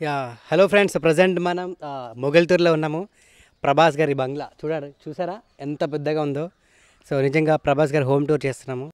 Hello friends, present మనం మొగల్తూరులో ఉన్నాము. ప్రభాస్ గారి బంగ్లా చూసారా ఎంత పెద్దగా ఉందో. సో నిజంగా ప్రభాస్ గారి హోమ్ టూర్ చేస్తున్నాము.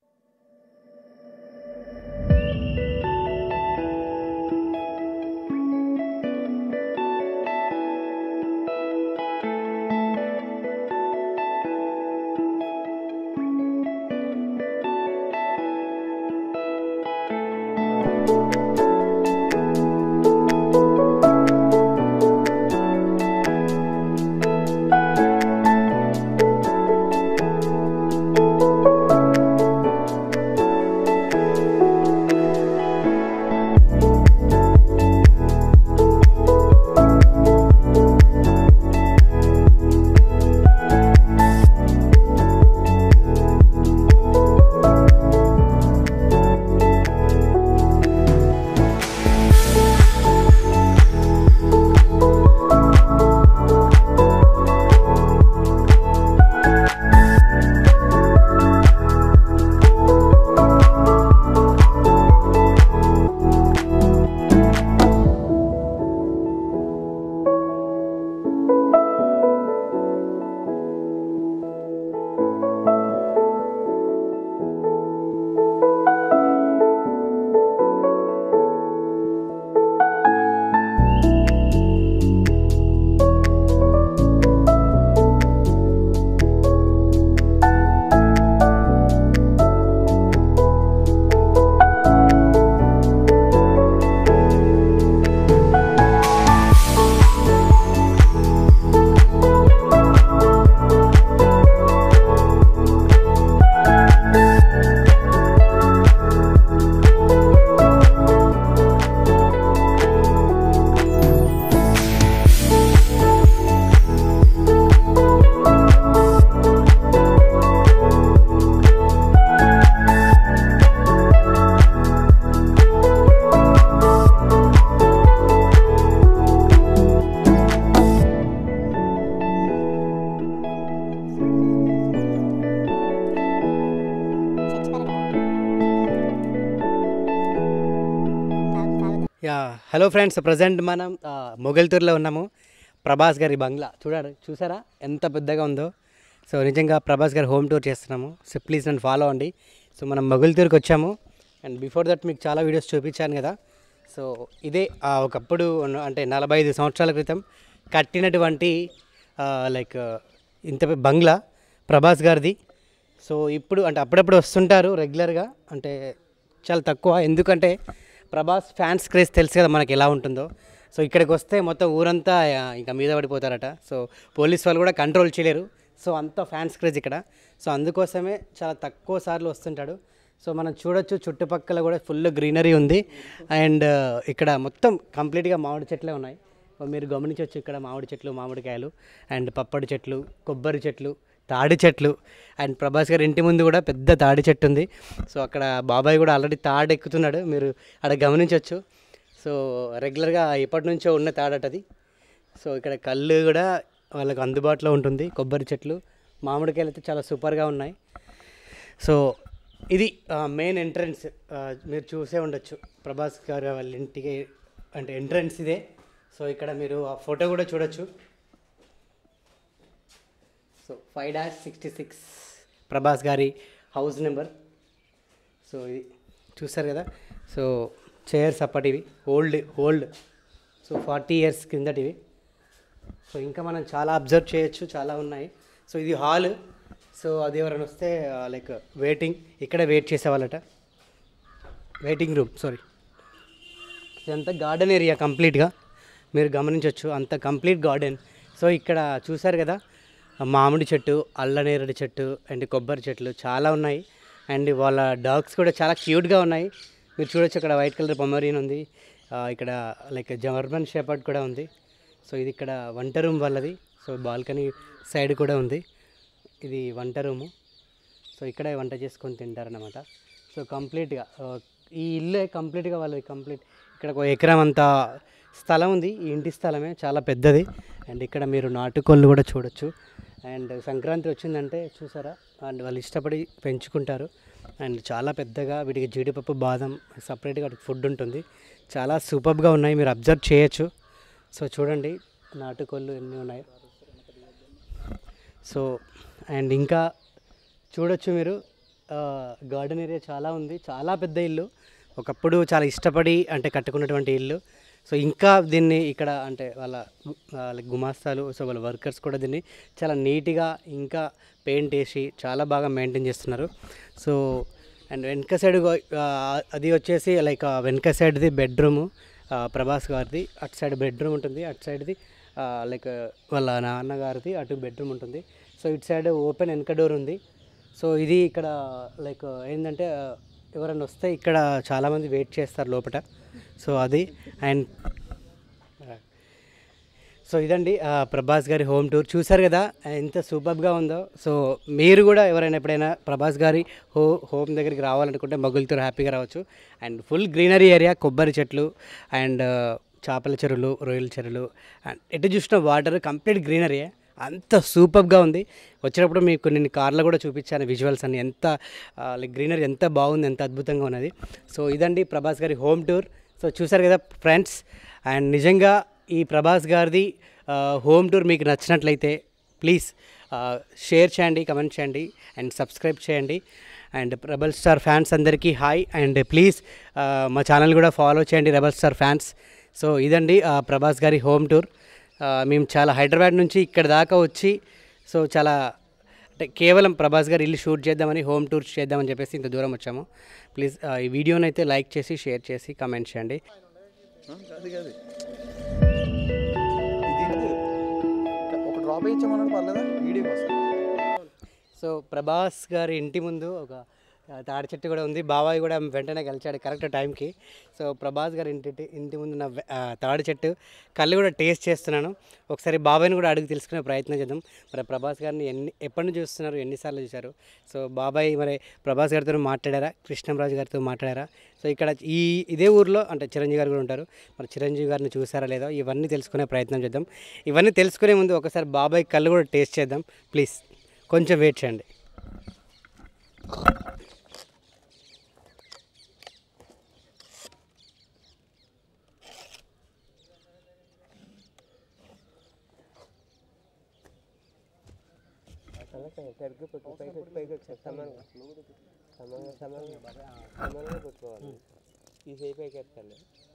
హలో ఫ్రెండ్స్, ప్రజెంట్ మనం మొగల్తూరులో ఉన్నాము. ప్రభాస్ గారి బంగ్లా చూసారా ఎంత పెద్దగా ఉందో. సో నిజంగా ప్రభాస్ గారి హోమ్ టూర్ చేస్తున్నాము. సో ప్లీజ్ నన్ను ఫాలో అండి. సో మనం మొగల్తూరుకి వచ్చాము. అండ్ బిఫోర్ దట్ మీకు చాలా వీడియోస్ చూపించాను కదా. సో ఇదే ఒకప్పుడు అంటే 45 సంవత్సరాల క్రితం కట్టినటువంటి లైక్ ఇంత బంగ్లా ప్రభాస్ గారిది. సో ఇప్పుడు అంటే అప్పుడప్పుడు వస్తుంటారు రెగ్యులర్గా, అంటే చాలా తక్కువ. ఎందుకంటే ప్రభాస్ ఫ్యాన్స్ క్రేజ్ తెలుసు కదా మనకి ఎలా ఉంటుందో. సో ఇక్కడికి వస్తే మొత్తం ఊరంతా ఇంకా మీద పడిపోతారట. సో పోలీస్ వాళ్ళు కూడా కంట్రోల్ చేయలేరు. సో అంత ఫ్యాన్స్ క్రేజ్ ఇక్కడ. సో అందుకోసమే చాలా తక్కువ సార్లు వస్తుంటాడు. సో మనం చూడొచ్చు చుట్టుపక్కల కూడా ఫుల్ గ్రీనరీ ఉంది. అండ్ ఇక్కడ మొత్తం కంప్లీట్గా మామిడి చెట్లే ఉన్నాయి. మీరు గమనించవచ్చు, ఇక్కడ మామిడి చెట్లు, మామిడికాయలు అండ్ పప్పడి చెట్లు, కొబ్బరి చెట్లు, తాడి చెట్లు. అండ్ ప్రభాస్ గారి ఇంటి ముందు కూడా పెద్ద తాడి చెట్టు ఉంది. సో అక్కడ బాబాయ్ కూడా ఆల్రెడీ తాడు ఎక్కుతున్నాడు, మీరు అక్కడ గమనించవచ్చు. సో రెగ్యులర్గా ఎప్పటి నుంచో ఉన్న తాడటది. సో ఇక్కడ కళ్ళు కూడా వాళ్ళకు అందుబాటులో ఉంటుంది. కొబ్బరి చెట్లు, మామిడికాయలు అయితే చాలా సూపర్గా ఉన్నాయి. సో ఇది మెయిన్ ఎంట్రన్స్. మీరు చూసే ఉండొచ్చు ప్రభాస్ గారు వాళ్ళ ఇంటికి, అంటే ఎంట్రన్స్ ఇదే. సో ఇక్కడ మీరు ఆ ఫోటో కూడా చూడొచ్చు. సో 5-66 ప్రభాస్ గారి హౌస్ నెంబర్. సో ఇది చూసారు కదా. సో చైర్స్ అప్పటివి ఓల్డ్. సో 40 years కిందటివి. సో ఇంకా మనం చాలా అబ్జర్వ్ చేయొచ్చు, చాలా ఉన్నాయి. సో ఇది హాల్. సో అది ఎవరైనా వస్తే లైక్ ఇక్కడ వెయిట్ చేసేవాళ్ళట. Waiting room, sorry. ఇదంతా గార్డెన్ ఏరియా కంప్లీట్గా మీరు గమనించవచ్చు, అంత కంప్లీట్ గార్డెన్. సో ఇక్కడ చూసారు కదా, మామిడి చెట్టు, అల్లనేరేడు చెట్టు అండ్ కొబ్బరి చెట్లు చాలా ఉన్నాయి. అండ్ వాళ్ళ డాగ్స్ కూడా చాలా క్యూట్గా ఉన్నాయి. మీరు చూడొచ్చు, అక్కడ వైట్ కలర్ పొమరీన్ ఉంది. ఇక్కడ లైక్ జర్మన్ షెపర్డ్ కూడా ఉంది. సో ఇది ఇక్కడ వంట రూమ్ వాళ్ళది. సో బాల్కనీ సైడ్ కూడా ఉంది. ఇది వంట రూము. సో ఇక్కడే వంట చేసుకొని తింటారన్నమాట. సో కంప్లీట్గా ఈ ఇల్లే కంప్లీట్గా వాళ్ళది. ఇక్కడ ఒక ఎకరం అంత స్థలం ఉంది. ఈ ఇంటి స్థలమే చాలా పెద్దది. అండ్ ఇక్కడ మీరు నాటుకోళ్ళు కూడా చూడొచ్చు. అండ్ సంక్రాంతి వచ్చిందంటే చూసారా, అండ్ వాళ్ళు ఇష్టపడి పెంచుకుంటారు. అండ్ చాలా పెద్దగా వీటికి జీడిపప్పు, బాదం సపరేట్గా ఫుడ్ ఉంటుంది. చాలా సూపర్గా ఉన్నాయి, మీరు అబ్జర్వ్ చేయొచ్చు. సో చూడండి నాటుకోళ్ళు ఎన్ని ఉన్నాయి. సో అండ్ ఇంకా చూడొచ్చు మీరు గార్డెన్ ఏరియా చాలా ఉంది, చాలా పెద్ద ఇల్లు, ఒకప్పుడు చాలా ఇష్టపడి అంటే కట్టుకున్నటువంటి ఇల్లు. సో ఇంకా దీన్ని ఇక్కడ అంటే వాళ్ళ గుమాస్తాలు, సో వాళ్ళ వర్కర్స్ కూడా దీన్ని చాలా నీట్గా ఇంకా పెయింట్ వేసి చాలా బాగా మెయింటైన్ చేస్తున్నారు. సో అండ్ వెనక సైడ్ అది వచ్చేసి లైక్ వెనక సైడ్ది బెడ్రూము ప్రభాస్ గారిది, అటు సైడ్ బెడ్రూమ్ ఉంటుంది, అటు సైడ్ది లైక్ వాళ్ళ నాన్నగారిది అటు బెడ్రూమ్ ఉంటుంది. సో ఇటు సైడ్ ఓపెన్ వెనక డోర్ ఉంది. సో ఇది ఇక్కడ లైక్ ఏంటంటే ఎవరైనా వస్తే ఇక్కడ చాలామంది వెయిట్ చేస్తారు లోపల. సో అది అండ్ సో ఇదండి ప్రభాస్ గారి హోమ్ టూర్. చూసారు కదా ఎంత సూపర్గా ఉందో. సో మీరు కూడా ఎవరైనా ఎప్పుడైనా ప్రభాస్ గారి హోమ్ దగ్గరికి రావాలనుకుంటే మొగుల్తూరు హ్యాపీగా రావచ్చు. అండ్ ఫుల్ గ్రీనరీ ఏరియా, కొబ్బరి చెట్లు అండ్ చేపల చెరువులు, రొయ్యల చెరువులు, అండ్ ఎటు చూసిన వాటర్ కంప్లీట్ గ్రీనరీ, అంత సూపర్గా ఉంది. వచ్చినప్పుడు మీకు నేను కార్లో కూడా చూపించాను విజువల్స్ అన్ని, ఎంత లైక్ గ్రీనరీ ఎంత బాగుంది, ఎంత అద్భుతంగా ఉన్నది. సో ఇదండి ప్రభాస్ గారి హోమ్ టూర్. సో చూసారు కదా ఫ్రెండ్స్. అండ్ నిజంగా ఈ ప్రభాస్ గారిది హోమ్ టూర్ మీకు నచ్చినట్లయితే ప్లీజ్ షేర్ చేయండి, కమెంట్ చేయండి అండ్ సబ్స్క్రైబ్ చేయండి. అండ్ రెబల్ స్టార్ ఫ్యాన్స్ అందరికీ హాయ్. అండ్ ప్లీజ్ మా ఛానల్ కూడా ఫాలో చేయండి రెబల్ స్టార్ ఫ్యాన్స్. సో ఇదండి ప్రభాస్ గారి హోమ్ టూర్. మేము చాలా హైదరాబాద్ నుంచి ఇక్కడ దాకా వచ్చి సో చాలా అంటే కేవలం ప్రభాస్ గారు ఇల్లు షూట్ చేద్దామని, హోమ్ టూర్ చేద్దామని చెప్పేసి ఇంత దూరం వచ్చాము. ప్లీజ్ ఈ వీడియోని అయితే లైక్ చేసి, షేర్ చేసి, కమెంట్ చేయండి. సో ప్రభాస్ గారి ఇంటి ముందు ఒక తాడి చెట్టు కూడా ఉంది. బాబాయ్ కూడా వెంటనే కలిచాడు కరెక్ట్ టైంకి. సో ప్రభాస్ గారి ఇంటి ముందు ఉన్న తాడి చెట్టు కళ్ళు కూడా టేస్ట్ చేస్తున్నాను. ఒకసారి బాబాయ్ని కూడా అడిగి తెలుసుకునే ప్రయత్నం చేద్దాం. మరి ప్రభాస్ గారిని ఎప్పటి నుంచి చూస్తున్నారు, ఎన్నిసార్లు చూశారు? సో బాబాయ్ మరి ప్రభాస్ గారితో మాట్లాడారా, కృష్ణంరాజు గారితో మాట్లాడారా? సో ఇక్కడ ఇదే ఊరిలో అంటే చిరంజీవి గారు కూడా ఉంటారు. మరి చిరంజీవి గారిని చూసారా లేదా, ఇవన్నీ తెలుసుకునే ప్రయత్నం చేద్దాం. ఇవన్నీ తెలుసుకునే ముందు ఒకసారి బాబాయ్ కళ్ళు కూడా టేస్ట్ చేద్దాం. ప్లీజ్ కొంచెం వెయిట్ చేయండి. సమానంగా పెట్టుకోవాలి. ఈ సేపు ఎక్కేస్తాను.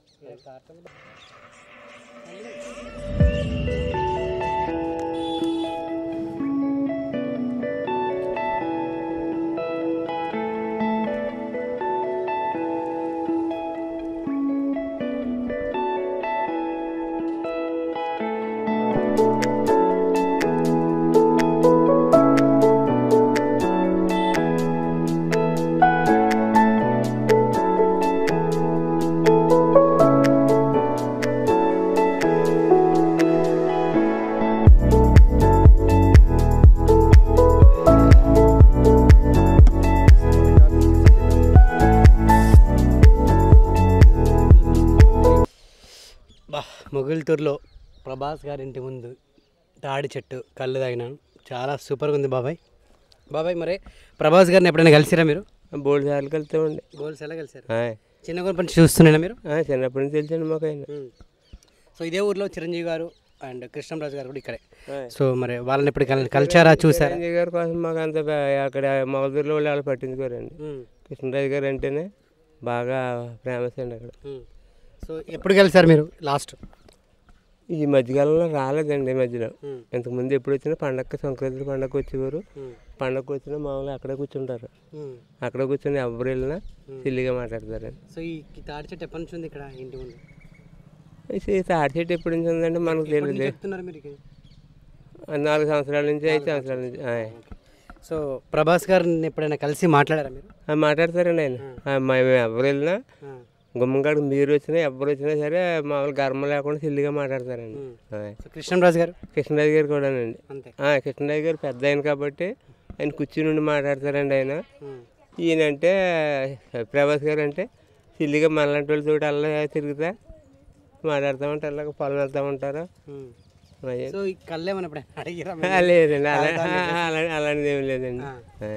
మొగుల్తూరులో ప్రభాస్ గారి ఇంటి ముందు తాడి చెట్టు కళ్ళు తాగినాను, చాలా సూపర్గా ఉంది బాబాయ్. బాబాయ్ మరి ప్రభాస్ గారిని ఎప్పుడైనా కలిసిరా మీరు? బోల్డ్ సార్లు కలుస్తామండి. బోల్డ్ సార్లు కలిసారు. చిన్నప్పటి నుంచి చూస్తున్నారా మీరు? చిన్నప్పటి నుంచి తెలిసండి మాకు ఆయన. సో ఇదే ఊర్లో చిరంజీవి గారు అండ్ కృష్ణంరాజు గారు కూడా ఇక్కడే. సో మరి వాళ్ళని ఎప్పుడు కలిచారా, చూసారా? చిరంజీవి గారి కోసం మాకు అంత అక్కడ మొగదూరులో వాళ్ళు పట్టించుకోరండి. కృష్ణరాజు గారు అంటేనే బాగా ఫేమస్ అండి అక్కడ. సో ఎప్పుడు కలిసారు మీరు లాస్ట్? ఈ మధ్యకాలంలో రాలేదండి. ఈ మధ్యలో ఇంతకుముందు ఎప్పుడు వచ్చినా పండగకి, సంక్రాంతి పండగకి వచ్చేవారు. పండగకి వచ్చినా మామూలుగా అక్కడే కూర్చుంటారు. అక్కడ కూర్చొని ఎవరు వెళ్ళినా సిల్లిగా మాట్లాడతారండి. సో ఈ తాడి చెట్టు ఎప్పటి నుంచి ఉంది ఇక్కడ ఇంటి ముందు? ఈ తాడి చెట్టు ఎప్పటి నుంచి ఉందంటే మనకు తెలియదు. 4 సంవత్సరాల నుంచి, 5 సంవత్సరాల నుంచి. సో ప్రభాస్ గారిని ఎప్పుడైనా కలిసి మాట్లాడారా మీరు? మాట్లాడతారండి ఆయన. మేము ఎవరు వెళ్ళినా గుమ్మంగాడు మీరు వచ్చినా ఎవరు వచ్చినా సరే మామూలు గర్మ లేకుండా సిల్లిగా మాట్లాడతారండి. కృష్ణరాజు గారు కూడానండి. కృష్ణరాజు గారు పెద్ద ఆయన కాబట్టి ఆయన కూర్చుని నుండి మాట్లాడతారండి. ఆయన ఈయనంటే ప్రభాస్ గారు అంటే సిల్లిగా మనలాంటి వాళ్ళతో అలా తిరుగుతా మాట్లాడుతూ ఉంటారు, అలాగ పొలం వెళ్తూ ఉంటారు. లేదండి, అలాంటిది ఏమి లేదండి.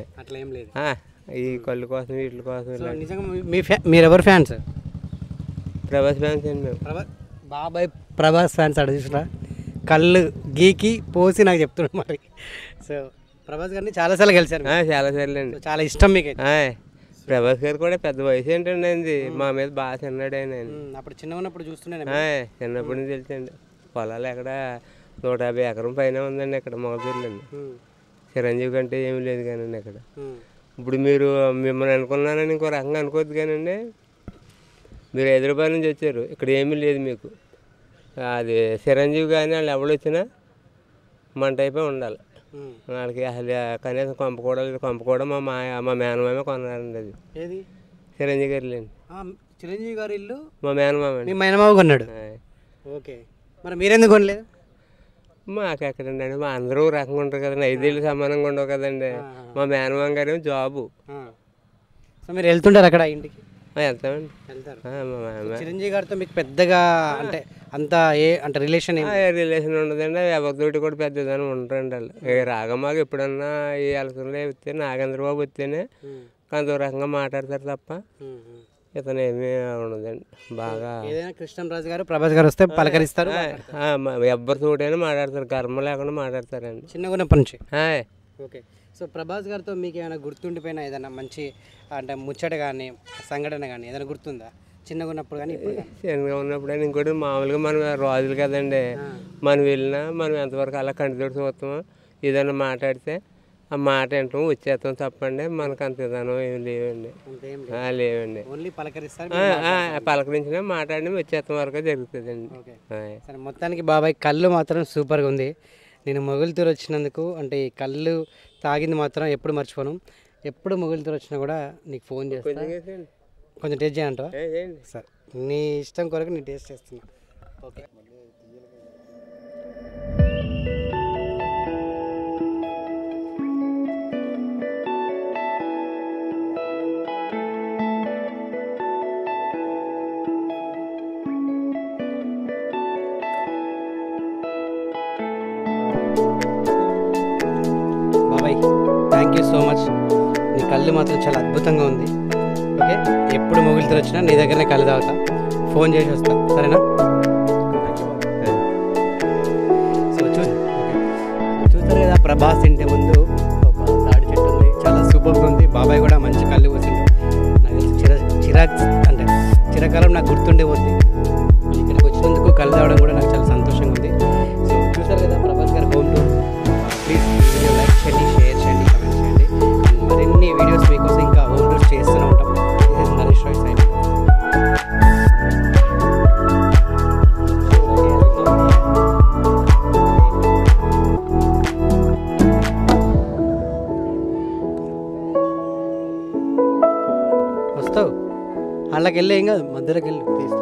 ఈ కళ్ళు కోసం, వీటి కోసం. మీరు ఎవరు ఫ్యాన్స్? ప్రభాస్ ఫ్యాన్స్ అండి మేము. బాబాయ్ ప్రభాస్ ఫ్యాన్స్ అక్కడ చూసినా కళ్ళు గీకి పోసి నాకు చెప్తున్నాడు మరి. సో ప్రభాస్ గారిని చాలాసార్లు కలిశారు చాలాసార్లు అండి. చాలా ఇష్టం మీకు ప్రభాస్ గారు కూడా పెద్ద వయసు ఏంటండి అండి, మా మీద బాగా చిన్నాడు ఆయన. అప్పుడు చిన్న ఉన్నప్పుడు చూస్తున్నాను చిన్నప్పటి నుంచి తెలుసండి. పొలాలు ఎక్కడ 150 ఎకరం పైన ఉందండి ఇక్కడ మొగతూరులండి. చిరంజీవి కంటే ఏమీ లేదు కానండి అక్కడ. ఇప్పుడు మీరు మిమ్మల్ని అనుకున్నానని ఇంకో రకంగా అనుకోవద్దు కానండి, మీరు హైదరాబాద్ నుంచి వచ్చారు, ఇక్కడ ఏమీ లేదు మీకు. అది చిరంజీవి కానీ వాళ్ళు ఎవరు వచ్చినా మన టైపే ఉండాలి. వాళ్ళకి అసలు కనీసం కొంప కూడా మా మేనమామే కొన్నారండి. అది ఏది చిరంజీవి గారు లేండి. చిరంజీవి గారి ఇల్లు మా మేనమామ. మీ మేనమామ కొన్నాడు. ఓకే, మరి మీరెందుకు కొనలేదు? మాకు ఎక్కడండి అండి, మా అందరూ రకంగా ఉంటారు కదండి, 5 ఏళ్ళు సమానంగా ఉండవు కదండి. మా మేనమామ గారు జాబు. సో మీరు వెళ్తుంటారు అక్కడ ఇంటికి? వెళ్తామండి. చిరంజీవి గారితో మీకు పెద్దగా అంటే అంత అంటే రిలేషన్ ఉండదండి. ఎవరితోటి కూడా పెద్దదని ఉంటారండి వాళ్ళు. రాగమాగా ఎప్పుడన్నా ఈ అలసంలో వస్తే నాగేంద్రబాబు వస్తేనే కొంత రకంగా మాట్లాడతారు తప్ప ఇతను ఏమీ ఉండదండి. బాగా కృష్ణంరాజు గారు ప్రభాస్ గారు వస్తే పలకరిస్తారు, ఎవరి తోటైనా మాట్లాడతారు, కర్మ లేకుండా మాట్లాడతారండి చిన్నగా ఉన్నప్పటి నుంచి. ఓకే, సో ప్రభాస్ గారితో మీకు ఏమైనా గుర్తుండిపోయినా ఏదైనా మంచి అంటే ముచ్చట కానీ సంఘటన కానీ ఏదైనా గుర్తుందా చిన్నగా ఉన్నప్పుడు కానీ ఇప్పుడు? చిన్నగా ఉన్నప్పుడు అని ఇంకోటి మామూలుగా మనం రోజులు కదండి, మనం వెళ్ళినా మనం ఎంతవరకు అలా కంటితోటి చూస్తామో ఏదైనా మాట్లాడితే ఆ మాట వింటాం వచ్చేస్తాం తప్పండి. మనకు అంత విధానం ఏమి లేవండి. లేవండి, ఓన్లీ పలకరిస్తారు, పలకరించినా మాట్లాడి వచ్చేస్తాం వరకు జరుగుతుందండి. సరే, మొత్తానికి బాబాయ్ కళ్ళు మాత్రం సూపర్గా ఉంది. నేను మొగుల్తూరు వచ్చినందుకు అంటే ఈ కళ్ళు తాగింది మాత్రం ఎప్పుడు మర్చిపోను. ఎప్పుడు మొగుల్తూరు వచ్చినా కూడా నీకు ఫోన్ చేస్తాను, కొంచెం టేస్ట్ చేయంటావా? సరే, నీ ఇష్టం కొరకు నేను టేస్ట్ చేస్తున్నా. ఓకే, బాబాయ్ థ్యాంక్ యూ సో మచ్. నీ కళ్ళు మాత్రం చాలా అద్భుతంగా ఉంది. ఓకే, ఎప్పుడు మొగుల్తూరు వచ్చినా నీ దగ్గరనే కళ్ళు తాగుతా, ఫోన్ చేసి వస్తా, సరేనా? సో చూస్తారు కదా, ప్రభాస్ ఇంటి ముందు ఒక తాడి చెట్టు ఉంది, చాలా సూపర్గా ఉంది. బాబాయ్ కూడా మంచి కళ్ళు పోసిండు. నాకు అంటే చిరకాలం నాకు గుర్తుండే పోతుంది. ఇక్కడికి వచ్చినందుకు కళ్ళు తాగడం కూడా నాకు చాలా సంతోషంగా ఉంది. సో చూసారు కదా ప్రభాస్ గారి home tour. Please video like చేయండి, షేర్ చేయండి, కమెంట్ చేయండి. మరిన్ని వీడియోస్ మీకోసం ఇంకా హోమ్ టూర్స్ చేస్తూనే ఉంటాం. This is Naresh Rai signing. వస్తావు వాళ్ళకి వెళ్ళే ఏం కాదు, మధ్యలోకి వెళ్ళి తీస్తా.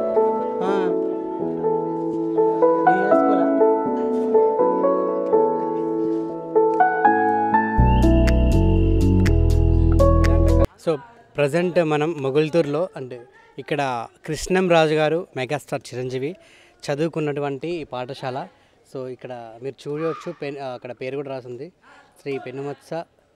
సో ప్రజెంట్ మనం మొగుల్తూరులో అంటే ఇక్కడ కృష్ణంరాజు గారు మెగాస్టార్ చిరంజీవి చదువుకున్నటువంటి ఈ పాఠశాల. సో ఇక్కడ మీరు చూడవచ్చు, అక్కడ పేరు కూడా రాసింది, శ్రీ పెనుమత్స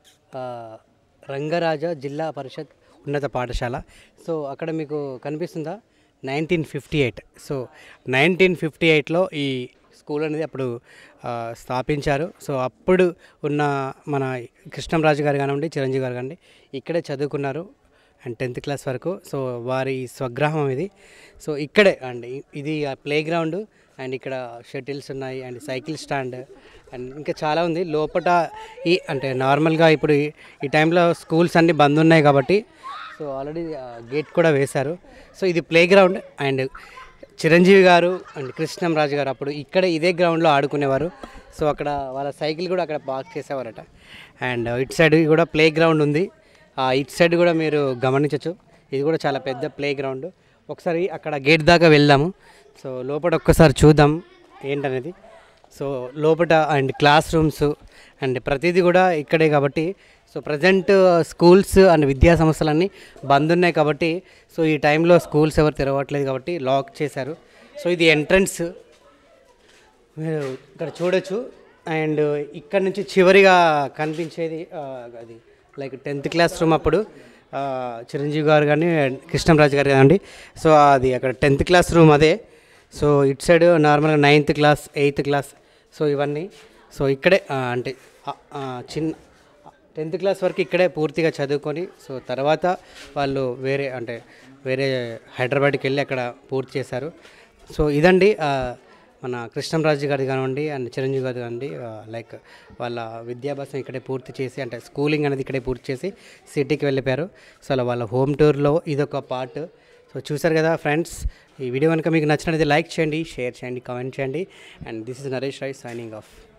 రంగరాజ జిల్లా పరిషత్ ఉన్నత పాఠశాల. సో అక్కడ మీకు కనిపిస్తుందా 1958. సో 1958లో ఈ స్కూల్ అనేది అప్పుడు స్థాపించారు. సో అప్పుడు ఉన్న మన కృష్ణంరాజు గారు కానివ్వండి, చిరంజీవి గారు కానివ్వండి ఇక్కడే చదువుకున్నారు అండ్ 10th క్లాస్ వరకు. సో వారి స్వగ్రామం ఇది. సో ఇక్కడే అండి ఇది ప్లే గ్రౌండ్ అండ్ ఇక్కడ షటిల్స్ ఉన్నాయి అండ్ సైకిల్ స్టాండ్ అండ్ ఇంకా చాలా ఉంది లోపల. ఈ అంటే నార్మల్గా ఇప్పుడు ఈ టైంలో స్కూల్స్ అన్నీ బంద్ ఉన్నాయి కాబట్టి సో ఆల్రెడీ గేట్ కూడా వేశారు. సో ఇది ప్లే గ్రౌండ్ అండ్ చిరంజీవి గారు అండ్ కృష్ణంరాజు గారు అప్పుడు ఇక్కడ ఇదే గ్రౌండ్లో ఆడుకునేవారు. సో అక్కడ వాళ్ళ సైకిల్ కూడా అక్కడ పార్క్ చేసేవారట. అండ్ ఇటు సైడ్ కూడా ప్లే గ్రౌండ్ ఉంది. ఇటు సైడ్ కూడా మీరు గమనించవచ్చు, ఇది కూడా చాలా పెద్ద ప్లే గ్రౌండ్. ఒకసారి అక్కడ గేట్ దాకా వెళ్దాము. సో లోపల ఒక్కసారి చూద్దాం ఏంటనేది. సో లోపల అండ్ క్లాస్ రూమ్స్ అండ్ ప్రతిదీ కూడా ఇక్కడే కాబట్టి సో ప్రజెంట్ స్కూల్స్ అండ్ విద్యా సంస్థలన్నీ బంద్ ఉన్నాయి కాబట్టి సో ఈ టైంలో స్కూల్స్ ఎవరు తెరవట్లేదు కాబట్టి లాక్ చేశారు. సో ఇది ఎంట్రన్స్ మీరు ఇక్కడ చూడొచ్చు. అండ్ ఇక్కడ నుంచి చివరిగా కనిపించేది అది లైక్ 10th క్లాస్ రూమ్ అప్పుడు చిరంజీవి గారు కానీ కృష్ణంరాజు గారు కానివ్వండి. సో అది అక్కడ 10th క్లాస్ రూమ్ అదే. సో ఇటు సైడ్ నార్మల్గా 9th class 8th class so ఇవన్నీ సో ఇక్కడే అంటే చిన్న 10th క్లాస్ వరకు ఇక్కడే పూర్తిగా చదువుకొని సో తర్వాత వాళ్ళు వేరే హైదరాబాద్కి వెళ్ళి అక్కడ పూర్తి చేశారు. సో ఇదండి మన కృష్ణంరాజు గారు కానివ్వండి అండ్ చిరంజీవి గారు కానివ్వండి లైక్ వాళ్ళ విద్యాభ్యాసం ఇక్కడే పూర్తి చేసి అంటే స్కూలింగ్ అనేది ఇక్కడే పూర్తి చేసి సిటీకి వెళ్ళిపోయారు. సో అలా వాళ్ళ హోమ్ టూర్లో ఇదొక పార్ట్. సో చూసారు కదా ఫ్రెండ్స్, ఈ వీడియో కనుక మీకు నచ్చినట్లయితే లైక్ చేయండి, షేర్ చేయండి, కామెంట్ చేయండి. And this is Naresh Rai signing of.